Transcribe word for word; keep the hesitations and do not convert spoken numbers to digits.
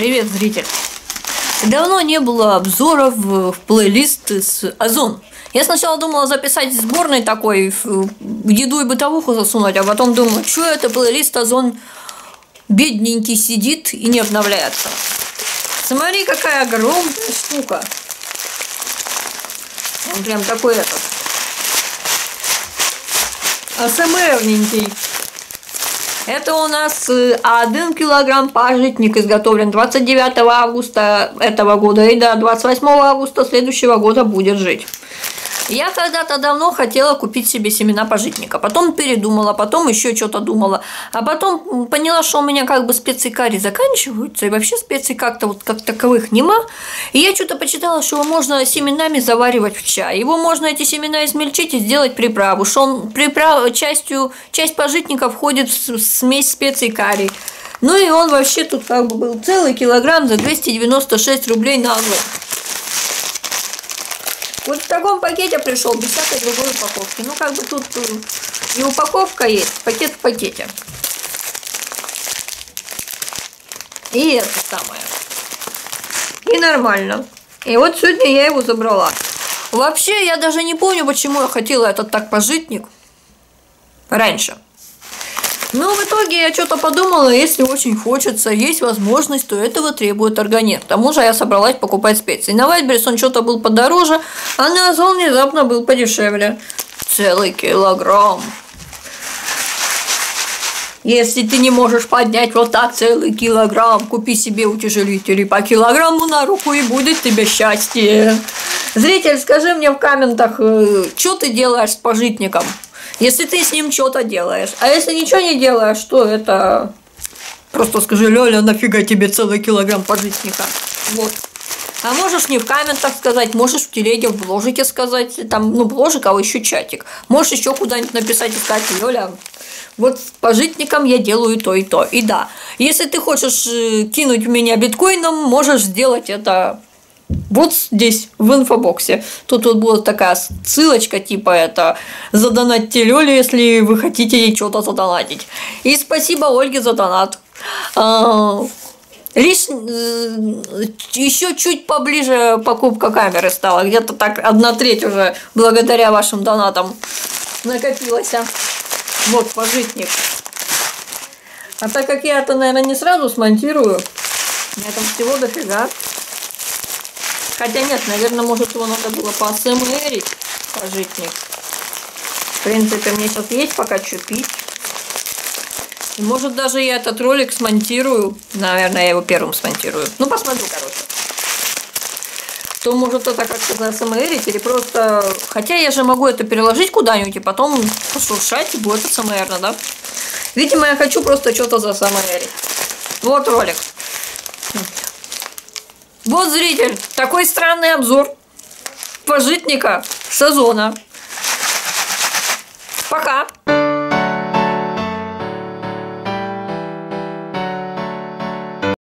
Привет, зритель! Давно не было обзоров в плейлист с Озон. Я сначала думала записать сборный такой, в еду и бытовуху засунуть, а потом думаю, что это плейлист Озон бедненький сидит и не обновляется. Смотри, какая огромная штука. Он прям такой этот. АСМРненький. Это у нас один килограмм пажитник, изготовлен двадцать девятого августа этого года, и до двадцать восьмого августа следующего года будет жить. Я когда-то давно хотела купить себе семена пажитника, потом передумала, потом еще что-то думала, а потом поняла, что у меня как бы специи карри заканчиваются, и вообще специй как-то вот как таковых нема. И я что-то почитала, что его можно семенами заваривать в чай. Его можно, эти семена, измельчить и сделать приправу, что он приправ... частью, часть пажитника входит в смесь специй карри. Ну и он вообще тут как бы был целый килограмм за двести девяносто шесть рублей на Озон. Вот в таком пакете пришел, без всякой другой упаковки. Ну, как бы тут и упаковка есть, пакет в пакете. И это самое. И нормально. И вот сегодня я его забрала. Вообще, я даже не помню, почему я хотела этот так пажитник раньше. Но в итоге я что-то подумала, если очень хочется, есть возможность, то этого требует организм. К тому же я собралась покупать специи. На Вайлдберрис он что-то был подороже, а на Озон внезапно был подешевле. Целый килограмм. Если ты не можешь поднять вот так целый килограмм, купи себе утяжелители по килограмму на руку, и будет тебе счастье. Зритель, скажи мне в комментах, что ты делаешь с пажитником? Если ты с ним что-то делаешь. А если ничего не делаешь, то это... Просто скажи, Лёля, нафига тебе целый килограмм пажитника? Вот. А можешь не в комментах сказать, можешь в телеге, в бложике сказать. Там, ну, бложик, а еще чатик. Можешь еще куда-нибудь написать и сказать, Лёля, вот с пажитником я делаю то и то. И да, если ты хочешь кинуть в меня биткоином, можешь сделать это... Вот здесь, в инфобоксе. Тут вот будет такая ссылочка, типа это задонатьте Лёле, если вы хотите ей что-то задонатить. И спасибо Ольге за донат. Лишь еще чуть поближе покупка камеры стала. Где-то так одна треть уже благодаря вашим донатам накопилась. Вот пажитник. А так как я это, наверное, не сразу смонтирую, у меня там всего дофига. Хотя нет, наверное, может, его надо было поасэмэрить, пажитник. В принципе, мне сейчас есть пока что пить. И может, даже я этот ролик смонтирую. Наверное, я его первым смонтирую. Ну, посмотрю, короче. То может это как-то заасэмэрить или просто... Хотя я же могу это переложить куда-нибудь и потом пошуршать, и будет АСМР, да? Видимо, я хочу просто что-то заасэмэрить. Вот ролик. Вот, зритель, такой странный обзор пажитника с Озона. Пока!